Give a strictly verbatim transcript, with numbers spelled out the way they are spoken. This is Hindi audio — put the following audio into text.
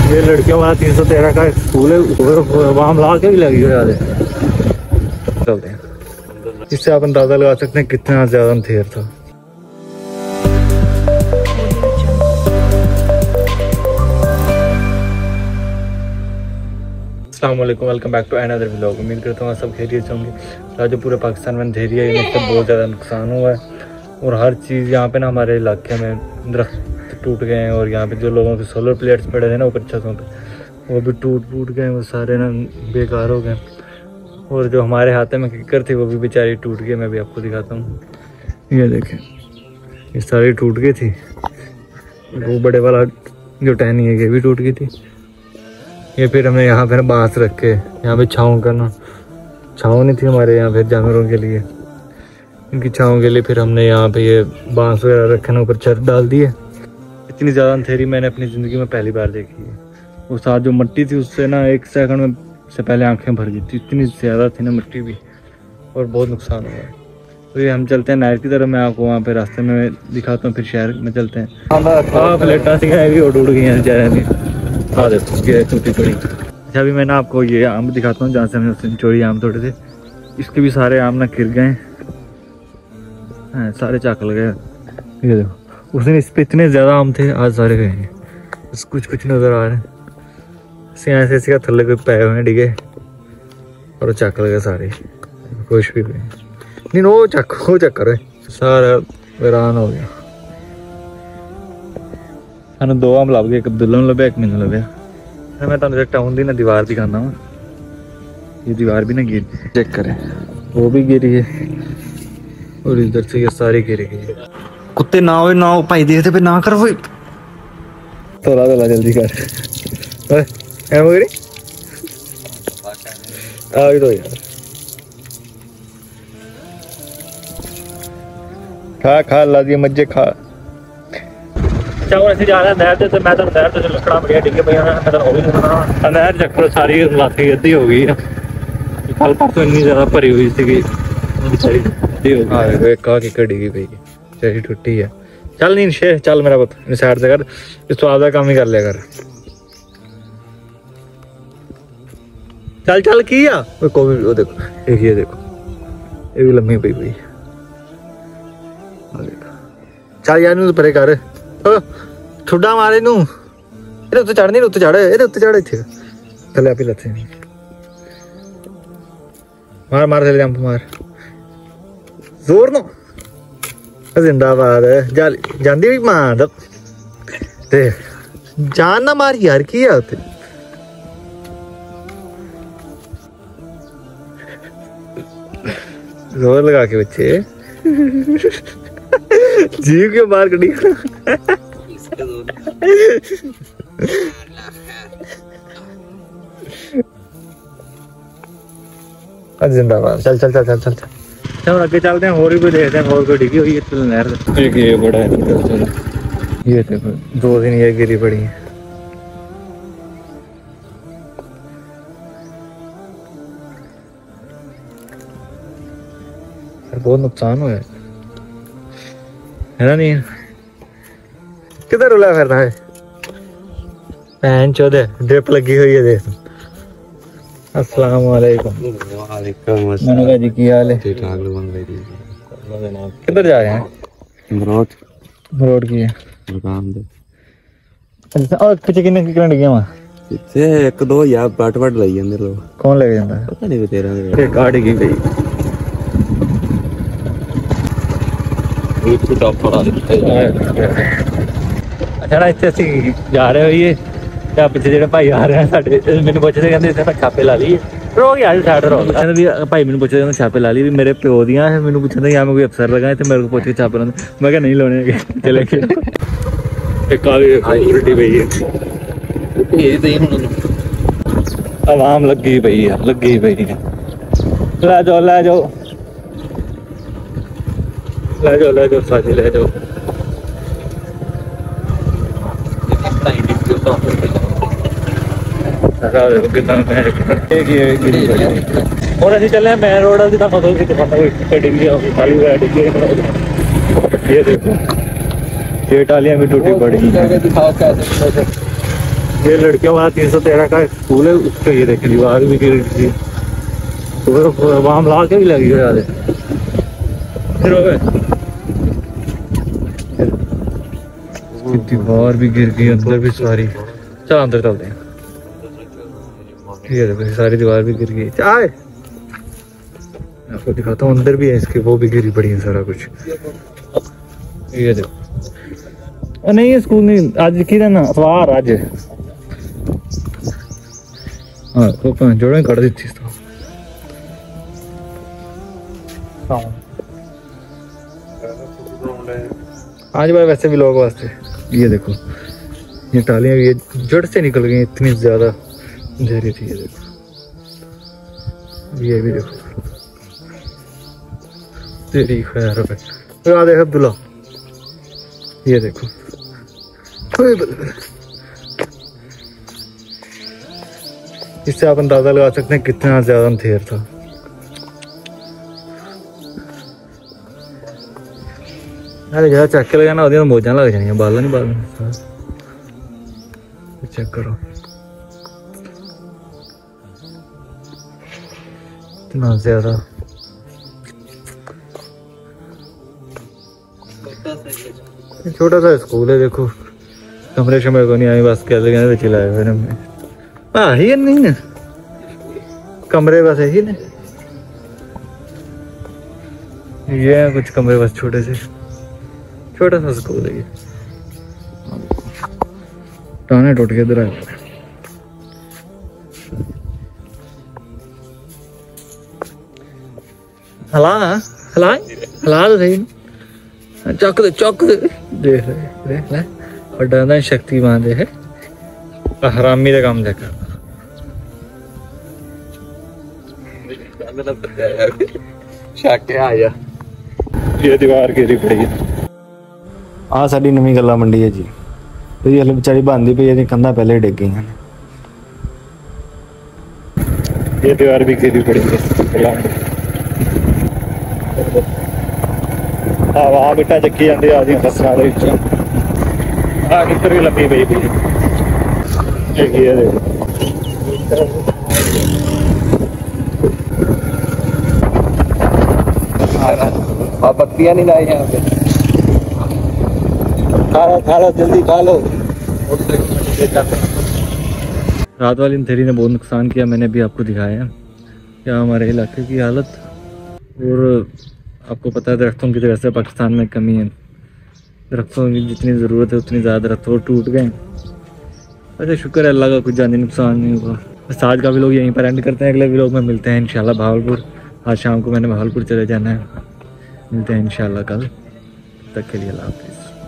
ये लड़कियों वाला तीन सौ तेरह का स्कूल है, वहाँ ला के भी लगी हुई। चलते हैं, इससे आप अंदाजा लगा सकते हैं कितना ज्यादा अंधेर था। अस्सलामुअलैकुम, welcome back to another vlog. उम्मीद करता हूँ सब खैरियत से होंगे। जो पूरे पाकिस्तान में अंधेरी है, ये मतलब बहुत ज़्यादा नुकसान हुआ है और हर चीज़ यहाँ पे ना हमारे इलाके में दरख्त टूट गए हैं और यहाँ पे जो लोगों के सोलर प्लेट्स पड़े थे ना ऊपर छतों पे, वो भी टूट फूट गए, वो सारे ना बेकार हो गए। और जो हमारे हाथ में किकर थी वो भी बेचारी टूट गई। मैं भी आपको दिखाता हूँ, ये देखें, ये सारी टूट गई थी। वो बड़े वाला जो टहनी है ये भी टूट गई थी। ये फिर हमने यहाँ पे बांस रख के यहाँ पे छाँव करना, छाँव नहीं थी हमारे यहाँ फिर जानवरों के लिए, इनकी छाँव के लिए फिर हमने यहाँ पे ये बांस वगैरह रखे ना, ऊपर छत डाल दी है। इतनी ज़्यादा अंधेरी मैंने अपनी ज़िंदगी में पहली बार देखी है। वो साथ जो मिट्टी थी उससे ना एक सेकंड में से पहले आंखें भर गई थी, इतनी ज़्यादा थी ना मिट्टी भी, और बहुत नुकसान हुआ है। तो ये हम चलते हैं नहर की तरफ, मैं आपको वहाँ पे रास्ते में दिखाता हूँ, फिर शहर में चलते हैं। हाँ प्लेटा सिखाएगी और उड़ गई हैं बेचारे, हाँ देखो टूटी थोड़ी। अच्छा अभी मैंने आपको ये आम दिखाता हूँ जहाँ से हमने उस दिन चोरी आम तोड़े थे। इसके भी सारे आम ना गिर गए हैं, सारे चाक लग गए। ये देखो, उस दिन इस पे इतने ज़्यादा आम थे, आज सारे गए हैं, बस कुछ कुछ नज़र आ रहे हैं। ऐसे ऐसे का थल्ले कोई पै हुए डिगे और चक लगे सारे, कुछ भी नहीं। वो चक वो चक्कर सारा वीरान हो गया। सानू दो आम लभ गए, एक अब्दुल्ला नूं लभ्या, एक मैनूं लभ्या। मैं तुहानूं टाउन दी ना दीवार दिखाना वा, ये दीवार भी ना गिर, चेक करें, वो भी गिरी है और इधर से ये सारी गिरी गई। कुत्ते ना हो ना हो भाई, देखते पे ना कर, वो तोला तोला जल्दी कर। ओए ऐ मगरी आ गई तो यार, खा खा ला दिए मज्जे खा। ऐसे जा रहा है नहर से, मैं तो नहर से लकड़ा बढ़िया डिगे पे नहर चक्कर सारी लाठी अद्धी हो गई है। कल परसों इतनी ज्यादा भरी हुई थी कि डिगी पई, चेरी टुटी है। चल नहीं शेर, चल मेरा पुत साइड से कर, इस तो आपका काम ही कर लिया कर। चल चल की आ को भी, वो देखो एक ये देखो, ये भी लम्बी पई पई। चल यार नूं परे कर, ठुड्डा मारे नूं, ਇਹਦੇ ਉੱਤੇ ਚੜ ਨਹੀਂ, ਉੱਤੇ ਚੜ, ਇਹਦੇ ਉੱਤੇ ਚੜ, ਇੱਥੇ ਥੱਲੇ ਆਪੇ ਲੱਥੇ ਮਾਰ ਮਾਰ ਥੱਲੇ ਜੰਪ ਮਾਰ ਜ਼ੋਰ ਨਾਲ। ਜ਼ਿੰਦਾਬਾਦ ਜਾ ਜਾਂਦੀ ਵੀ ਮਾਰ ਤੇ ਜਾਨ ਨਾ ਮਾਰ ਯਾਰ, ਕੀ ਆ ਉੱਤੇ जोर लगा के बच्चे जीव के बाहर कड़ी। जिंदाबाद, चल चल चल चल चल चल आगे चलते हैं, और भी कोई देखते हैं, और कोई डिगी हुई है नहर। एक ये बड़ा है, ये देखो दो दिन ये गिरी पड़ी है। बहुत नुकसान हुआ है ना। नहीं किधर रुला फिर रहा है, भैन चौदह ड्रिप लगी हुई है देख। अस्सलाम वालेकुम। वालेकुम अस्सलाम जी, की हाल है? ठीक ठाक। किधर जा रहे हैं? मरोड़ मरोड़ की है काम दे। अच्छा और पीछे कितने कितने डिगे वहां पीछे? एक दो यार बाट बाट लई जांदे लोग। कौन ले जांदा है पता नहीं, तेरा ते गाड़ी की गई। अच्छा ना इतने असीं जा रहे होइए ਤੇ ਪਿੱਛੇ ਜਿਹੜੇ ਭਾਈ ਆ ਰਹੇ ਆ ਸਾਡੇ, ਮੈਨੂੰ ਪੁੱਛਦੇ ਕਹਿੰਦੇ ਇੱਥੇ ਮੈਂ ਛਾਪੇ ਲਾ ਲਈ। ਰੋ ਗਿਆ ਜੀ ਸਾਈਡ ਰੋ, ਕਹਿੰਦੇ ਵੀ ਭਾਈ ਮੈਨੂੰ ਪੁੱਛਦੇ ਕਹਿੰਦੇ ਛਾਪੇ ਲਾ ਲਈ ਵੀ ਮੇਰੇ ਪਿਓ ਦੀਆਂ, ਮੈਨੂੰ ਪੁੱਛਦੇ ਜਾਂ ਮੈਂ ਕੋਈ ਅਫਸਰ ਲਗਾ ਤੇ ਮੇਰੇ ਕੋਲ ਪੁੱਛ ਕੇ ਛਾਪੇ ਲਾਉਂਦੇ। ਮੈਂ ਕਿਹਾ ਨਹੀਂ ਲਾਉਣੇ ਹੈਗੇ, ਚਲੇ ਗਏ। ਇੱਕ ਆ ਵੀ ਉਲਟੀ ਪਈ ਹੈ, ਇਹ ਤੇ ਹੁਣ ਆਵਾਮ ਲੱਗੀ ਪਈ ਆ, ਲੱਗੀ ਪਈ ਹੈ। ਲੈ ਜਾਓ ਲੈ ਜਾਓ ਲੈ ਜਾਓ ਲੈ ਜਾਓ ਸਾਜੀ ਲੈ ਜਾਓ। और अभी चले मेन रोड अभी तक ये देखो ये टालियां भी टूटी पड़ी। ये लड़कियों वाला तीन सौ तेरह का स्कूल है, उसके ये देखिए दीवार भी गिर गई, तो फिर वहाँ ला के भी लगी हुई फिर हो गए, दीवार भी गिर गई, अंदर भी सारी। चल अंदर चलते हैं, ये देखो सारी दीवार भी गिर गई। आए आपको दिखाता हूँ, अंदर भी है इसके, वो भी गिरी पड़ी है सारा कुछ। ये देखो, और नहीं ये स्कूल नहीं, आज की ना अखबार आज हाँ वो जोड़े कर दी थी तो आज बार वैसे भी लोग वास्ते। ये देखो ये टालियां ये जड़ से निकल गई, इतनी ज्यादा गहरी थी। ये देखो, ये भी देखो, तेरी खैर है। देख अब्दुल्ला, ये देखो, इससे आप अंदाजा लगा सकते हैं कितना ज्यादा अंधेर था। अरे ज्यादा चेक के लगाना होती है तो मोजा लग जाएंगे, बाल नहीं बाल चेक करो, इतना ज्यादा। छोटा सा स्कूल है, देखो कमरे शमरे को नहीं आई, बस कह लगे चिल्लाए फिर हमने हाँ ही नहीं ना कमरे बस यही ना, ये है कुछ कमरे बस छोटे से, छोटा सा स्कूल है ये। टाने टूट के इधर आए, हला हला हला तो सही, चौक दे चौक दे, देख ले देख ले, और डरना शक्ति बांधे है, हरामी का काम देखा। ये दीवार गिरी पड़ी आ साड़ी नवी गला मंडी है जी, तो ये हल बेचारी बांधी पई है, कंधा पहले ही डिग गई हैं। ये दीवार भी गिरी पड़ी है, हवा बिटा चक्की जाती आदि फसलों के आ किधर भी लंबी पई पई है। बत्तियां नहीं लाई यहाँ पे, खा लो खा लो जल्दी खा लो। रात वाली अंधेरी ने बहुत नुकसान किया, मैंने भी आपको दिखाया क्या हमारे इलाके की हालत। और आपको पता है दरख्तों की तो वैसे पाकिस्तान में कमी है, दरख्तों की जितनी ज़रूरत है उतनी ज़्यादा दरख्त और टूट गए। अच्छा शुक्र है अल्लाह का कुछ जानी नुकसान नहीं हुआ। बस आज का भी लोग यहीं पर एंड करते हैं, अगले व्लॉग में मिलते हैं इंशाल्लाह भावलपुर। आज शाम को मैंने भावलपुर चले जाना है, मिलते हैं इंशाल्लाह कल, तक के लिए अल्लाह हाफिज़।